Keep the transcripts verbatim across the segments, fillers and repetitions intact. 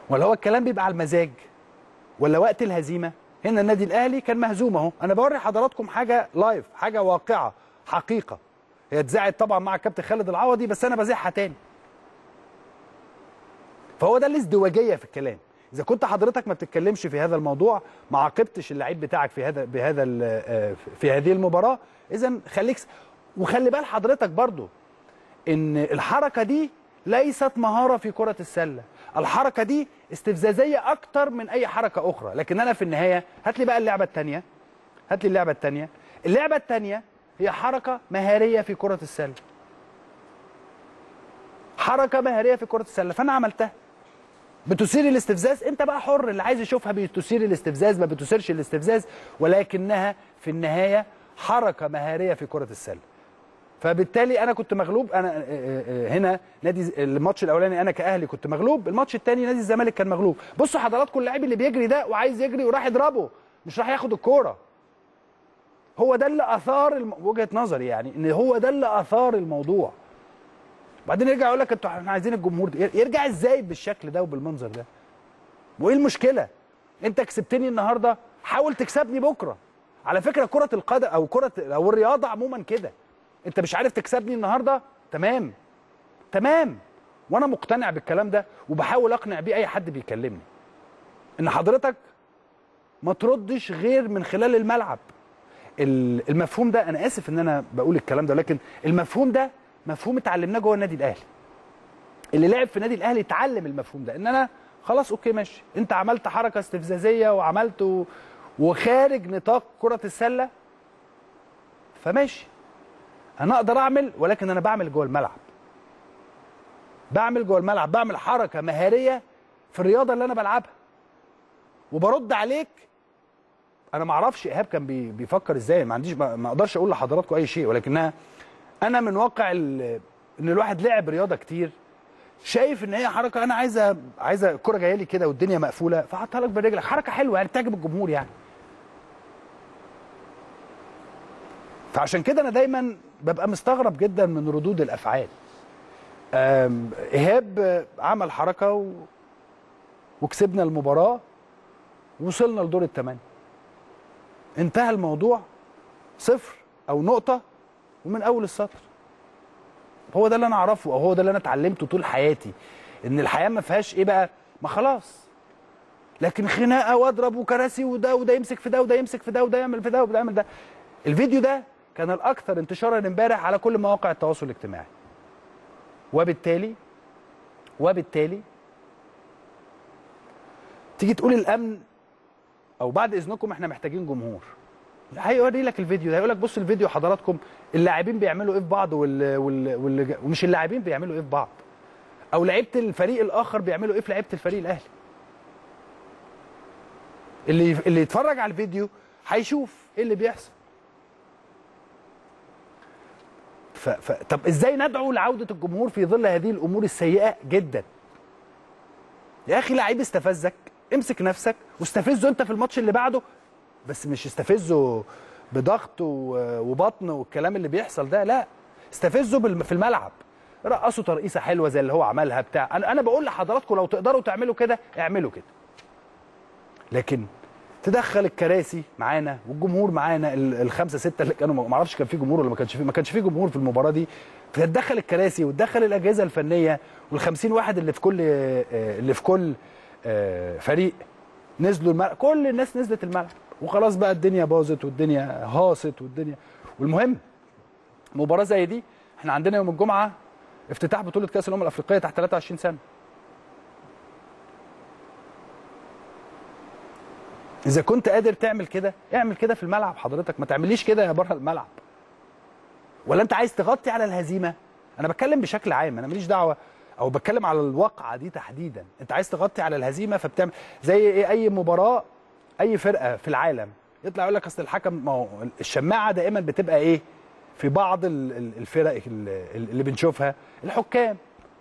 ولا هو الكلام بيبقى على المزاج ولا وقت الهزيمه؟ هنا النادي الاهلي كان مهزوم اهو. انا بوري حضراتكم حاجه لايف، حاجه واقعه، حقيقه. هي اتذاعت طبعا مع الكابتن خالد العوضي، بس انا بذيعها تاني. فهو ده الازدواجيه في الكلام. اذا كنت حضرتك ما بتتكلمش في هذا الموضوع، ما عاقبتش اللعيب بتاعك في هذا بهذا في هذه المباراه، اذا خليك. وخلي بال حضرتك برضو ان الحركه دي ليست مهاره في كره السله، الحركه دي استفزازيه اكتر من اي حركه اخرى. لكن انا في النهايه هات لي بقى اللعبه الثانيه، هات لي اللعبه الثانيه. اللعبه الثانيه هي حركه مهاريه في كره السله، حركه مهاريه في كره السله، فانا عملتها. بتثير الاستفزاز، انت بقى حر، اللي عايز يشوفها بتثير الاستفزاز ما بتثيرش الاستفزاز، ولكنها في النهايه حركه مهاريه في كره السله. فبالتالي انا كنت مغلوب. انا هنا نادي الماتش الاولاني انا كاهلي كنت مغلوب، الماتش الثاني نادي الزمالك كان مغلوب. بصوا حضراتكم اللاعب اللي بيجري ده وعايز يجري وراح يضربه، مش راح ياخد الكوره. هو ده اللي اثار الم... وجهه نظري يعني ان هو ده اللي اثار الموضوع. وبعدين يرجع يقول لك انتوا احنا عايزين الجمهور ده. يرجع ازاي بالشكل ده وبالمنظر ده؟ وايه المشكله؟ انت كسبتني النهارده، حاول تكسبني بكره. على فكره كره القدم او كره او الرياضه عموما كده، انت مش عارف تكسبني النهارده، تمام تمام. وانا مقتنع بالكلام ده وبحاول اقنع بيه اي حد بيكلمني، ان حضرتك ما تردش غير من خلال الملعب. المفهوم ده، انا اسف ان انا بقول الكلام ده، لكن المفهوم ده مفهوم اتعلمناه جوه النادي الاهلي. اللي لعب في النادي الاهلي اتعلم المفهوم ده، ان انا خلاص اوكي ماشي، انت عملت حركه استفزازيه وعملت وخارج نطاق كره السله، فماشي انا اقدر اعمل، ولكن انا بعمل جوه الملعب. بعمل جوه الملعب، بعمل حركه مهاريه في الرياضه اللي انا بلعبها وبرد عليك. انا ما اعرفش ايهاب كان بيفكر ازاي، ما عنديش ما اقدرش اقول لحضراتكم اي شيء، ولكنها انا من واقع ان الواحد لعب رياضه كتير، شايف ان هي حركه انا عايزه عايزه الكره جايه لي كده والدنيا مقفوله، فحطها لك برجلك، حركه حلوه يعني بتعجب الجمهور يعني. فعشان كده انا دايما ببقى مستغرب جدا من ردود الافعال. ايهاب عمل حركه و... وكسبنا المباراه ووصلنا لدور الثمانيه، انتهى الموضوع صفر او نقطه ومن اول السطر. هو ده اللي انا اعرفه، او هو ده اللي انا اتعلمته طول حياتي، ان الحياه ما فيهاش ايه بقى، ما خلاص. لكن خناقه واضرب وكراسي وده وده يمسك في ده وده يمسك في ده وده يعمل في ده وده يعمل ده. الفيديو ده كان الاكثر انتشارا امبارح على كل مواقع التواصل الاجتماعي. وبالتالي وبالتالي تيجي تقول الامن او بعد اذنكم احنا محتاجين جمهور، هيوري لك الفيديو ده، هيقول لك بص الفيديو حضراتكم اللاعبين بيعملوا ايه في بعض وال... وال... وال... ومش اللاعبين بيعملوا ايه في بعض، او لعيبه الفريق الاخر بيعملوا ايه في لعيبه الفريق الاهلي. اللي اللي يتفرج على الفيديو هيشوف ايه اللي بيحصل. ف... ف... طب ازاي ندعو لعوده الجمهور في ظل هذه الامور السيئه جدا؟ يا اخي لعيب استفزك، امسك نفسك واستفزه انت في الماتش اللي بعده، بس مش استفزه بضغط وبطن والكلام اللي بيحصل ده، لا، استفزه في الملعب، رقصوا ترقيصه حلوه زي اللي هو عملها بتاع. انا انا بقول لحضراتكم لو تقدروا تعملوا كده اعملوا كده، لكن تدخل الكراسي معانا والجمهور معانا، الخمسه سته اللي كانوا، ما اعرفش كان في جمهور ولا ما كانش في، ما كانش في جمهور في المباراه دي، فتدخل الكراسي وتدخل الاجهزه الفنيه والخمسين واحد اللي في كل اللي في كل فريق نزلوا الملعب، كل الناس نزلت الملعب وخلاص بقى الدنيا باظت والدنيا هاصت والدنيا. والمهم مباراه زي دي، احنا عندنا يوم الجمعه افتتاح بطوله كاس الامم الافريقيه تحت ثلاثة وعشرين سنه. اذا كنت قادر تعمل كده اعمل كده في الملعب حضرتك، ما تعمليش كده بره الملعب. ولا انت عايز تغطي على الهزيمه؟ انا بتكلم بشكل عام، انا ماليش دعوه، او بتكلم على الواقعه دي تحديدا. انت عايز تغطي على الهزيمه فبتعمل زي ايه؟ اي مباراه، اي فرقه في العالم يطلع يقول لك اصل الحكم، ما هو الشماعه دائما بتبقى ايه في بعض الفرق اللي بنشوفها؟ الحكام.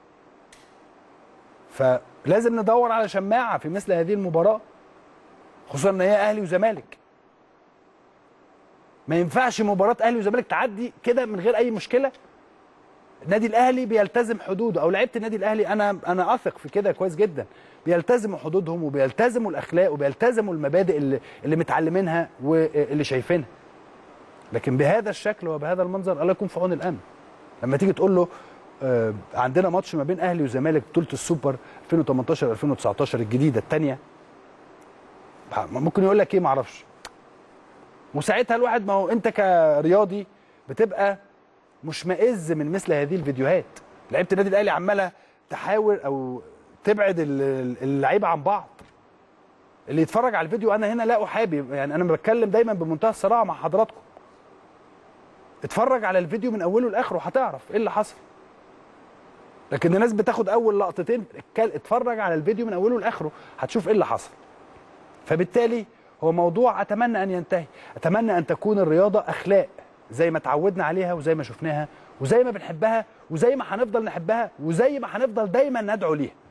فلازم ندور على شماعه في مثل هذه المباراه، خصوصا ان هي اهلي وزمالك. ما ينفعش مباراه اهلي وزمالك تعدي كده من غير اي مشكله. النادي الاهلي بيلتزم حدوده، او لعيبه النادي الاهلي انا انا اثق في كده كويس جدا، بيلتزموا حدودهم وبيلتزموا الاخلاق وبيلتزموا المبادئ اللي اللي متعلمينها واللي شايفينها. لكن بهذا الشكل وبهذا المنظر الله يكون في عون الامن. لما تيجي تقول له آه عندنا ماتش ما بين اهلي وزمالك بطوله السوبر ألفين وتمنتاشر ألفين وتسعتاشر الجديده الثانيه، ممكن يقول لك ايه؟ ما اعرفش. وساعتها الواحد، ما هو انت كرياضي بتبقى مشمئز من مثل هذه الفيديوهات. لعيبه النادي الاهلي عماله تحاول او تبعد اللعيبه عن بعض. اللي يتفرج على الفيديو، انا هنا لا احابي، يعني انا بتكلم دايما بمنتهى الصراحه مع حضراتكم. اتفرج على الفيديو من اوله لاخره هتعرف ايه اللي حصل. لكن الناس بتاخد اول لقطتين، اتفرج على الفيديو من اوله لاخره هتشوف ايه اللي حصل. فبالتالي هو موضوع اتمنى ان ينتهي، اتمنى ان تكون الرياضه اخلاق زي ما اتعودنا عليها وزي ما شفناها وزي ما بنحبها وزي ما هنفضل نحبها وزي ما هنفضل دايما ندعو ليها.